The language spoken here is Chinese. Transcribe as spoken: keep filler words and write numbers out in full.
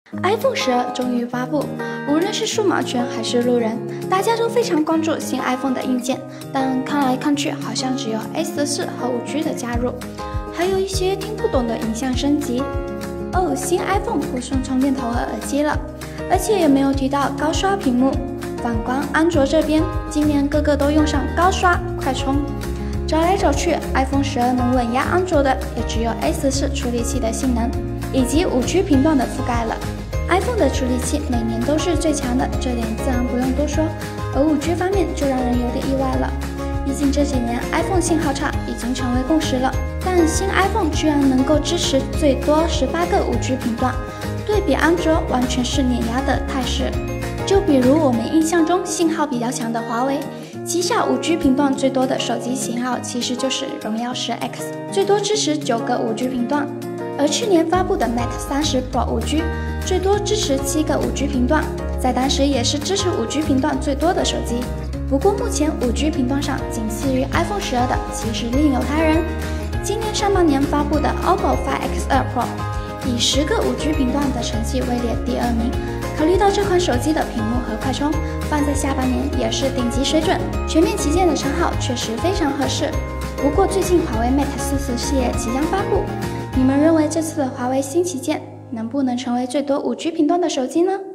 iPhone 十二终于发布，无论是数码圈还是路人，大家都非常关注新 iPhone 的硬件，但看来看去好像只有 A 十四 和 五 G 的加入，还有一些听不懂的影像升级。哦，新 iPhone 不送充电头和耳机了，而且也没有提到高刷屏幕。反观安卓这边，今年个个都用上高刷、快充。找来找去 ，iPhone 十二能稳压安卓的也只有 A 十四 处理器的性能，以及 五 G 频段的覆盖了。iPhone 的处理器每年都是最强的，这点自然不用多说。而 五 G 方面就让人有点意外了，毕竟这几年 iPhone 信号差已经成为共识了。但新 iPhone 居然能够支持最多十八个 五 G 频段，对比安卓完全是碾压的态势。就比如我们印象中信号比较强的华为，旗下 五 G 频段最多的手机型号其实就是荣耀 十 X， 最多支持九个 五 G 频段。而去年发布的 Mate 三十 Pro 五 G 最多支持七个 五 G 频段，在当时也是支持 五 G 频段最多的手机。不过目前 五 G 频段上仅次于 iPhone 十二的其实另有他人。今年上半年发布的 O P P O Find X 二 Pro 以十个 五 G 频段的成绩位列第二名。考虑到这款手机的屏幕和快充放在下半年也是顶级水准，全面旗舰的称号确实非常合适。不过最近华为 Mate 四十系列即将发布，你们认为这次的华为新旗舰能不能成为最多 五 G 频段的手机呢？